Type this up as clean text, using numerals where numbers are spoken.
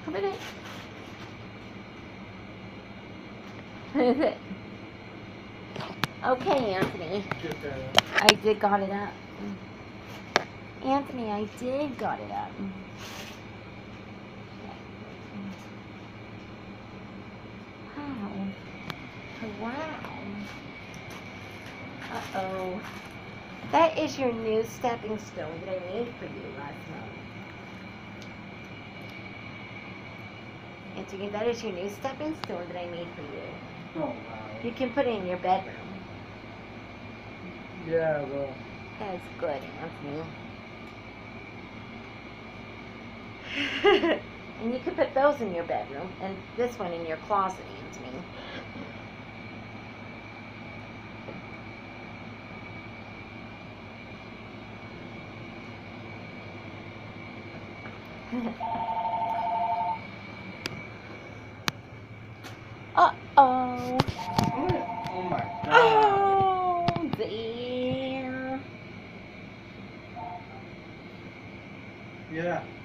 Come in. What is it? Okay, Anthony. I did got it up. Anthony, I did got it up. Wow. Wow. Uh-oh. That is your new stepping stone that I made for you last month. Anthony, that is your new stepping stone that I made for you. Oh, wow. You can put it in your bedroom. Yeah, well. That's good, Anthony. And you can put those in your bedroom, and this one in your closet, Anthony. Uh-oh. Oh my god. Oh, dear. Yeah.